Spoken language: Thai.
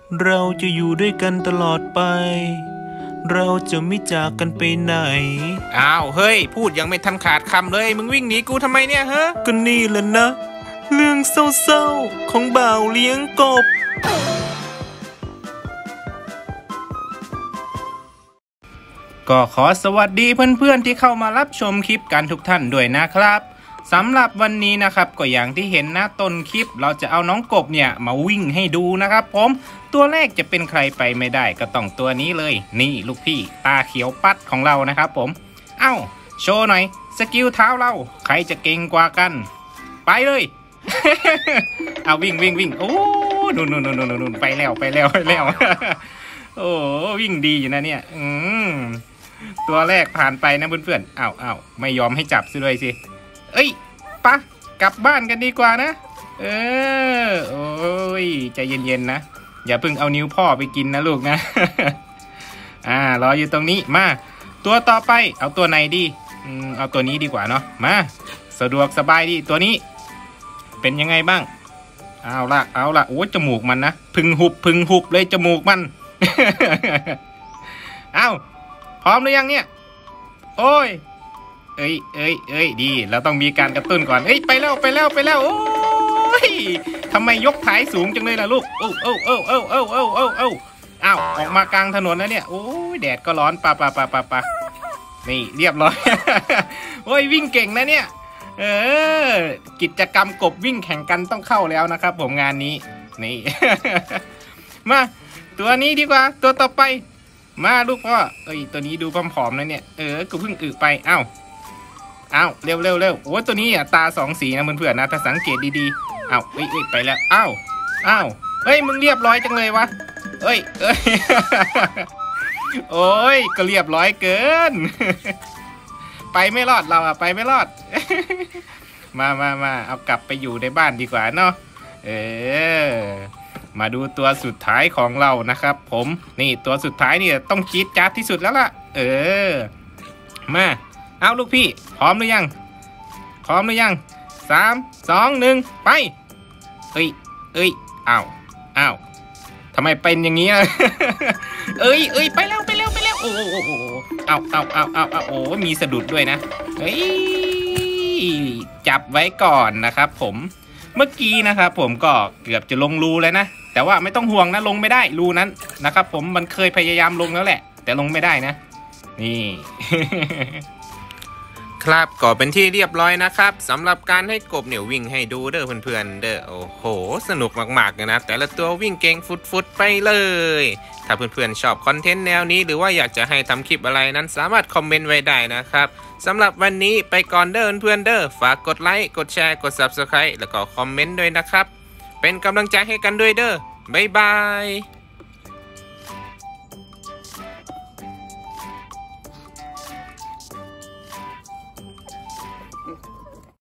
เราจะอยู่ด้วยกันตลอดไปเราจะไม่จากกันไปไหนอ้าวเฮ้ยพูดยังไม่ทันขาดคำเลยมึงวิ่งหนีกูทำไมเนี่ยฮะก็นี่แหละนะเรื่องเศร้าๆของบ่าวเลี้ยงกบก็ขอสวัสดีเพื่อนๆที่เข้ามารับชมคลิปกันทุกท่านด้วยนะครับสำหรับวันนี้นะครับก็อย่างที่เห็นนะต้นคลิปเราจะเอาน้องกบเนี่ยมาวิ่งให้ดูนะครับผมตัวแรกจะเป็นใครไปไม่ได้ก็ต้องตัวนี้เลยนี่ลูกพี่ตาเขียวปัดของเรานะครับผมเอ้าโชว์หน่อยสกิลเท้าเราใครจะเก่งกว่ากันไปเลย เอาวิ่งโอ้นู่นไปแล้ว โอ้วิ่งดีอยู่นะเนี่ยตัวแรกผ่านไปนะเพื่อนๆอ้าวไม่ยอมให้จับซะด้วยสิเอ้ยปะกลับบ้านกันดีกว่านะโอ้ยใจเย็นๆนะอย่าเพิ่งเอานิ้วพ่อไปกินนะลูกนะ รออยู่ตรงนี้มาตัวต่อไปเอาตัวไหนดีเอาตัวนี้ดีกว่าเนาะมาสะดวกสบายดีตัวนี้เป็นยังไงบ้างเอาละโอ้จมูกมันนะพึงหุบเลยจมูกมัน เอาพร้อมหรือยังเนี่ยโอ้ยเอ้ยดีเราต้องมีการกระตุ้นก่อนเอ้ยไปแล้วโอ้ยทำไมยกท้ายสูงจังเลยล่ะลูกโอ้อ้าวออกมากลางถนนนะเนี่ยโอ้ยแดดก็ร้อนปะนี่เรียบร้อย โอ้ยวิ่งเก่งนะเนี่ยกิจกรรมกบวิ่งแข่งกันต้องเข้าแล้วนะครับผมงานนี้นี่ มาตัวนี้ดีกว่าตัวต่อไปมาลูกพ่อตัวนี้ดูผอมๆนะเนี่ยกูเพิ่งไปเอ้าเร็วโอ้ตัวนี้อ่ะตาสองสีนะเพื่อนๆนะถ้าสังเกตดีๆเอ้าไปแล้วเอ้าเฮ้ยมึงเรียบร้อยจังเลยวะเอ้ย โอ้ยก็เรียบร้อยเกิน ไปไม่รอดเราอะไปไม่รอด มาเอากลับไปอยู่ในบ้านดีกว่าเนาะมาดูตัวสุดท้ายของเรานะครับผมนี่ตัวสุดท้ายนี่ต้องจี๊ดจ๊าดที่สุดแล้วล่ะมาเอาลูกพี่พร้อมหรือยัง3 2 1ไปเอ้ยอ้าวทำไมเป็นอย่างนี้ เอ้ยไปแล้วโอ้เอาโอ้มีสะดุดด้วยนะจับไว้ก่อนนะครับผมเมื่อกี้นะครับผมก็เกือบจะลงรูแล้วนะแต่ว่าไม่ต้องห่วงนะลงไม่ได้รูนั้นนะครับผมมันเคยพยายามลงแล้วแหละแต่ลงไม่ได้นะนี่ ครับก็เป็นที่เรียบร้อยนะครับสำหรับการให้กบเนี่ยวิ่งให้ดูเด้อเพื่อนๆเด้อโอ้โหสนุกมากๆเลยนะแต่ละตัววิ่งเก่งฟุดไปเลยถ้าเพื่อนๆชอบคอนเทนต์แนวนี้หรือว่าอยากจะให้ทำคลิปอะไรนั้นสามารถคอมเมนต์ไว้ได้นะครับสำหรับวันนี้ไปก่อนเด้อเพื่อนๆเด้อฝากกดไลค์กดแชร์กด Subscribe แล้วก็คอมเมนต์ด้วยนะครับเป็นกำลังใจให้กันด้วยเด้อบ๊ายบาย